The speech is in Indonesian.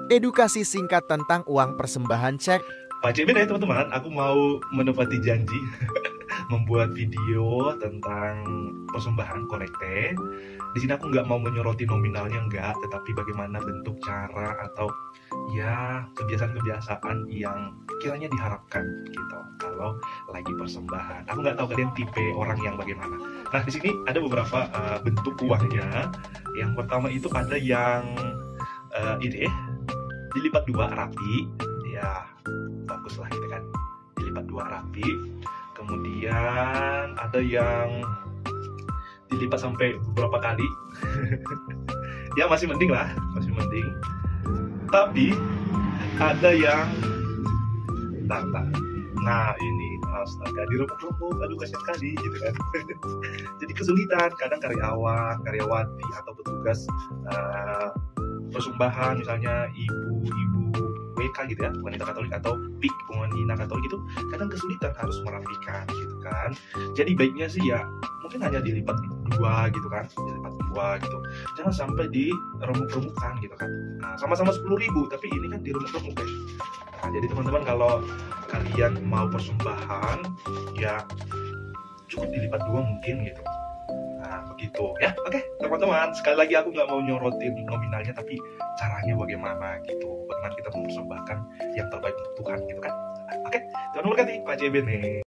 Edukasi singkat tentang uang persembahan cek. Pak CB ya teman-teman, aku mau menepati janji membuat video tentang persembahan kolekte. Di sini aku nggak mau menyoroti nominalnya enggak, tetapi bagaimana bentuk cara atau ya kebiasaan-kebiasaan yang kiranya diharapkan gitu kalau lagi persembahan. Aku nggak tahu kalian tipe orang yang bagaimana. Nah di sini ada beberapa bentuk uangnya. Yang pertama itu ada yang ini dilipat dua rapi, ya bagus lah gitu kan, dilipat dua rapi. Kemudian ada yang dilipat sampai beberapa kali. Ya masih mending lah, masih mending. Tapi ada yang tartar. Nah ini astaga, direpuk-repuk, aduh kasihan sekali gitu kan. Jadi kesulitan, kadang karyawan, karyawati atau petugas persembahan, misalnya ibu-ibu WK gitu ya, wanita Katolik, atau PIK, wanita Katolik itu kadang kesulitan harus merapikan gitu kan. Jadi baiknya sih ya mungkin hanya dilipat dua gitu kan, dilipat dua gitu. Jangan sampai diremuk-remukan gitu kan. Nah, sama-sama 10.000 tapi ini kan diremuk-remuk ya. Nah, jadi teman-teman kalau kalian mau persembahan ya cukup dilipat dua mungkin gitu. Nah begitu ya. Oke teman-teman, sekali lagi aku nggak mau nyorotin nominalnya, tapi caranya bagaimana gitu, bagaimana kita mempersembahkan yang terbaik untuk Tuhan gitu kan. Oke, Tuhan memberkati Pak JB nih.